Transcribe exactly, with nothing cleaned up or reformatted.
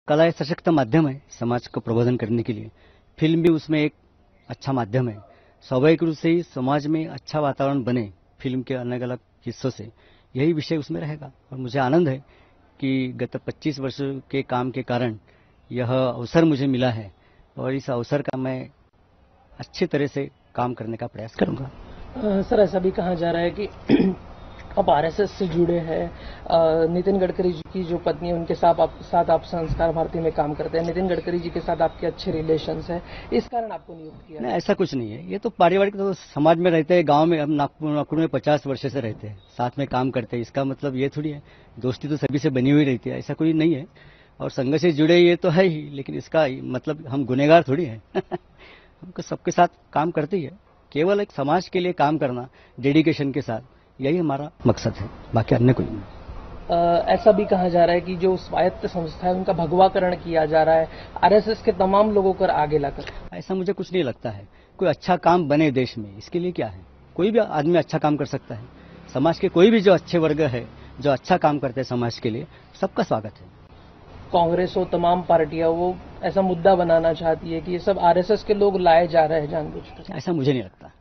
कला एक सशक्त माध्यम है समाज को प्रबोधन करने के लिए। फिल्म भी उसमें एक अच्छा माध्यम है। स्वाभाविक रूप से ही समाज में अच्छा वातावरण बने फिल्म के अलग अलग हिस्सों से, यही विषय उसमें रहेगा। और मुझे आनंद है कि गत पच्चीस वर्षों के काम के कारण यह अवसर मुझे मिला है और इस अवसर का मैं अच्छी तरह से काम करने का प्रयास करूंगा। सर, ऐसा भी कहा जा रहा है कि आप आरएसएस से जुड़े हैं। नितिन गडकरी जी की जो पत्नी है उनके साथ आप साथ आप संस्कार भारती में काम करते हैं। नितिन गडकरी जी के साथ आपके अच्छे रिलेशंस हैं, इस कारण आपको नियुक्त किया? नहीं, ऐसा कुछ नहीं है। ये तो पारिवारिक, तो समाज में रहते हैं, गांव में। हम नागपुर नागपुर में पचास वर्ष से रहते हैं, साथ में काम करते हैं। इसका मतलब ये थोड़ी है, दोस्ती तो सभी से बनी हुई रहती है, ऐसा कोई नहीं है। और संघ से जुड़े ये तो है ही, लेकिन इसका मतलब हम गुनहगार थोड़ी है। हमको सबके साथ काम करते ही है। केवल एक समाज के लिए काम करना डेडिकेशन के साथ, यही हमारा मकसद है, बाकी अन्य कोई नहीं। आ, ऐसा भी कहा जा रहा है कि जो स्वायत्त संस्था है उनका भगवाकरण किया जा रहा है आरएसएस के तमाम लोगों को आगे लाकर। ऐसा मुझे कुछ नहीं लगता है। कोई अच्छा काम बने देश में, इसके लिए क्या है, कोई भी आदमी अच्छा काम कर सकता है। समाज के कोई भी जो अच्छे वर्ग है, जो अच्छा काम करते हैं समाज के लिए, सबका स्वागत है। कांग्रेस हो, तमाम पार्टियां, वो ऐसा मुद्दा बनाना चाहती है कि ये सब आरएसएस के लोग लाए जा रहे हैं जानबूझकर। ऐसा मुझे नहीं लगता।